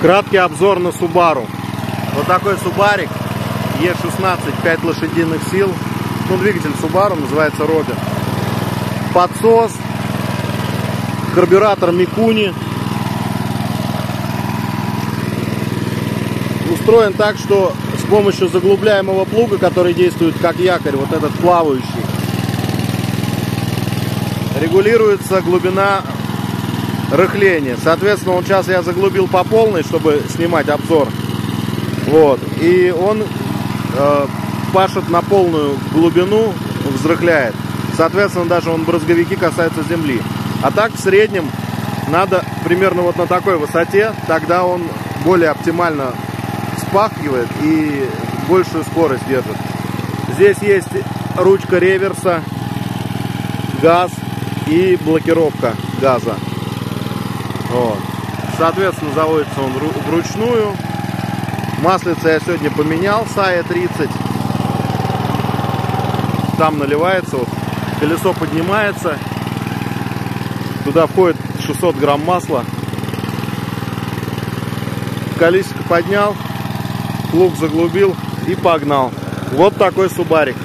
Краткий обзор на Subaru. Вот такой Субарик E16, 5 лошадиных сил. Ну, двигатель Subaru называется Robin. Подсос, карбюратор Mikuni. Устроен так, что с помощью заглубляемого плуга, который действует как якорь, вот этот плавающий, регулируется глубина рыхления. Соответственно, вот сейчас я заглубил по полной, чтобы снимать обзор. Вот. И он пашет на полную глубину, взрыхляет. Соответственно, даже он брызговики касаются земли. А так в среднем надо примерно вот на такой высоте, тогда он более оптимально вспахивает и большую скорость держит. Здесь есть ручка реверса, газ и блокировка газа. Вот. Соответственно, заводится он вручную. Маслица я сегодня поменял, Сая 30. Там наливается, вот, колесо поднимается. Туда входит 600 грамм масла. Колесико поднял, плуг заглубил и погнал. Вот такой Субарик.